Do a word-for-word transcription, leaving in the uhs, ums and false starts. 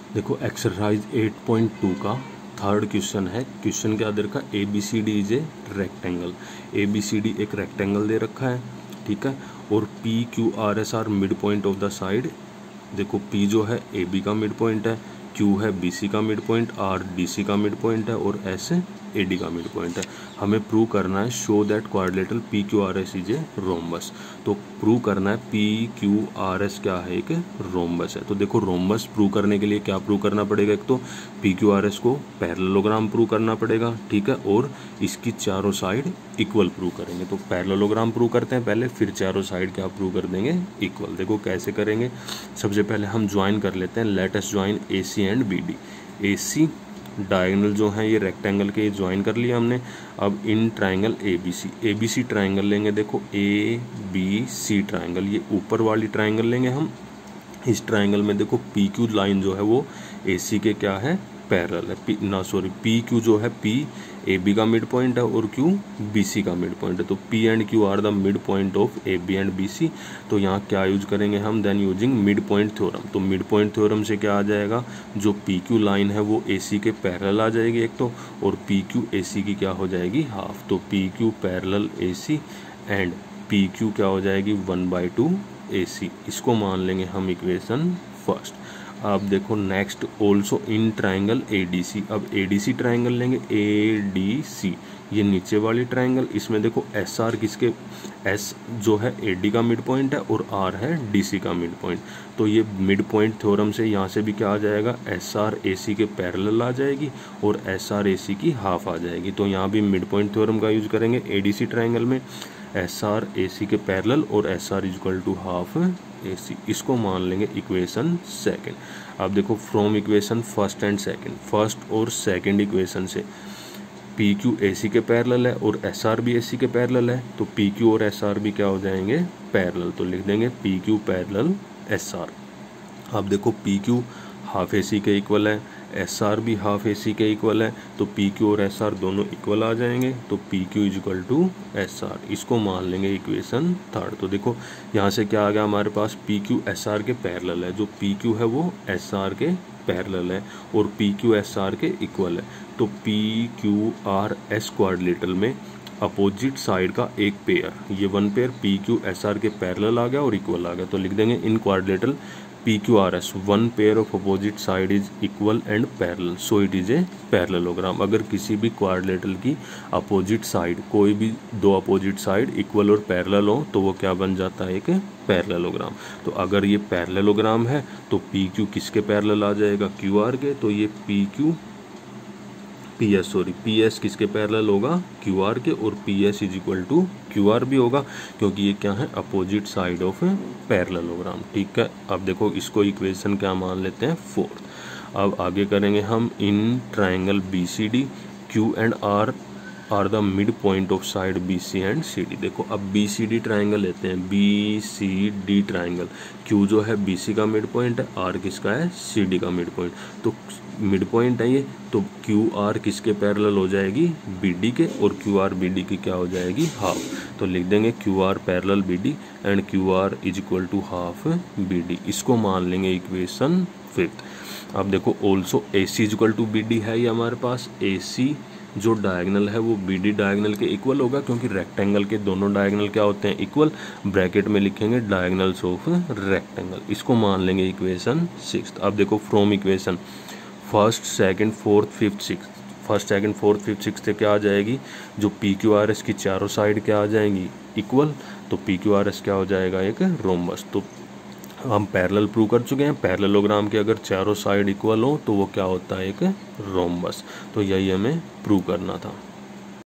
देखो exercise eight point two का third question है। क्वेश्चन के अंदर का A B C D is a rectangle. A B C D एक रेक्टेंगल दे रखा है, ठीक है। और P Q R S R mid point of the side. देखो पी जो है ए बी का मिड पॉइंट है, क्यू है बी सी का mid point, R D C का मिड पॉइंट है और एस ए डी का मिड पॉइंट है। हमें प्रूव करना है show that quadrilateral P Q R S is a rhombus. तो प्रूव करना है पी क्यू आर एस क्या है, एक रोम्बस है। तो देखो रोम्बस प्रूव करने के लिए क्या प्रूव करना पड़ेगा, एक तो पी क्यू आर एस को पैरेललोग्राम प्रूव करना पड़ेगा, ठीक है। और इसकी चारों साइड इक्वल प्रूव करेंगे। तो पैरेललोग्राम प्रूव करते हैं पहले, फिर चारों साइड क्या प्रूव कर देंगे, इक्वल। देखो कैसे करेंगे, सबसे पहले हम ज्वाइन कर लेते हैं। Let us join A C and B D. A C diagonal जो है ये रेक्टेंगल के ज्वाइन कर लिया हमने। अब in triangle A B C, A B C triangle लेंगे। देखो ए बी सी ट्राइंगल, ये ऊपर वाली ट्राइंगल लेंगे हम। इस ट्राइंगल में देखो पी क्यू लाइन जो है वो ए सी के क्या है, पैरेलल है। पी ना सॉरी पी क्यू जो है पी ए बी का मिड पॉइंट है और क्यू बी सी का मिड पॉइंट है। तो P and Q are the mid point of A B and B C. तो यहाँ क्या यूज करेंगे हम, then using mid point theorem. तो मिड पॉइंट थ्योरम से क्या आ जाएगा, जो पी क्यू लाइन है वो ए सी के पैरेलल आ जाएगी एक तो, और पी क्यू ए सी की क्या हो जाएगी, हाफ। तो P Q parallel A C and P Q क्या हो जाएगी, one by two A C. इसको मान लेंगे हम इक्वेशन फर्स्ट। अब देखो next also in triangle A D C. अब ए डी सी ट्राइंगल लेंगे, ए डी सी ये नीचे वाली ट्राइंगल। इसमें देखो एस आर किसके, एस जो है ए डी का मिड पॉइंट है और आर है डी सी का मिड पॉइंट। तो ये मिड पॉइंट थ्योरम से यहाँ से भी क्या आ जाएगा, एस आर ए सी के पैरेलल आ जाएगी और एस आर ए सी की हाफ आ जाएगी। तो यहाँ भी मिड पॉइंट थ्योरम का यूज करेंगे ए डी सी ट्राइंगल में, एस आर ए सी के पैरेलल और S R equal to half A C. इसको मान लेंगे इक्वेशन सेकंड। अब देखो from equation first and second, first और सेकंड इक्वेशन से पी क्यू ए सी के पैरेलल है और एस आर भी ए सी के पैरेलल है। तो पी क्यू और एस आर भी क्या हो जाएंगे, पैरेलल। तो लिख देंगे P Q parallel S R. अब देखो P Q half A C के इक्वल है, एस आर भी हाफ ए सी के इक्वल है। तो पी क्यू और एस आर दोनों इक्वल आ जाएंगे। तो P Q is equal to S R. इसको मान लेंगे इक्वेशन थर्ड। तो देखो यहाँ से क्या आ गया हमारे पास, पी क्यू एस आर के पैरेलल है। जो पी क्यू है वो एस आर के पैरेलल है और पी क्यू एस आर के इक्वल है। तो P Q R S quadrilateral में अपोजिट साइड का एक पेयर, ये one pair P Q S R के पैरेलल आ गया और इक्वल आ गया। तो लिख देंगे in quadrilateral P Q R S one pair of opposite side is equal and parallel, so it is a parallelogram. अगर किसी भी क्वाड्रिलेटरल की अपोजिट साइड, कोई भी दो अपोजिट साइड इक्वल और पैरेलल हो तो वो क्या बन जाता है, एक पैरेललोग्राम। तो अगर ये पैरेललोग्राम है तो P Q किसके पैरेलल आ जाएगा, Q R के। तो ये P Q P S sorry P S किसके पैरेलल होगा, Q R के। और P S is equal to Q R भी होगा क्योंकि ये क्या है, अपोजिट साइड ऑफ पैरेललोग्राम, ठीक है। अब देखो इसको इक्वेशन क्या मान लेते हैं, फोर्थ। अब आगे करेंगे हम in triangle B C D, Q and R are the mid point of side B C and C D. देखो अब बी सी डी ट्राइंगल लेते हैं, B C D triangle. Q जो है बी सी का मिड पॉइंट है, R किसका है, सी डी का मिड पॉइंट। तो मिड पॉइंट है ये, तो क्यू आर किसके पैरेलल हो जाएगी, बी डी के। और क्यू आर बी डी की क्या हो जाएगी, हाफ। तो लिख देंगे Q R parallel B D and Q R is equal to half B D. इसको मान लेंगे इक्वेशन फिफ्थ। अब देखो also A C is equal to B D है ये हमारे पास। ए सी जो डायगोनल है वो बी डी डायगोनल के इक्वल होगा क्योंकि रेक्टेंगल के दोनों डायगोनल क्या होते हैं, इक्वल। ब्रैकेट में लिखेंगे डायगोनल्स ऑफ रेक्टेंगल। इसको मान लेंगे इक्वेशन सिक्स्थ। अब देखो from equation first second fourth fifth six, first second fourth fifth six से क्या आ जाएगी, जो पी क्यू आर एस की चारों साइड क्या आ जाएंगी, इक्वल। तो पी क्यू आर एस क्या हो जाएगा, एक रोम्बस। तो हम पैरेलल प्रूव कर चुके हैं, पैरेललोग्राम के अगर चारों साइड इक्वल हो तो वो क्या होता है, एक रोम्बस। तो यही हमें प्रूव करना था।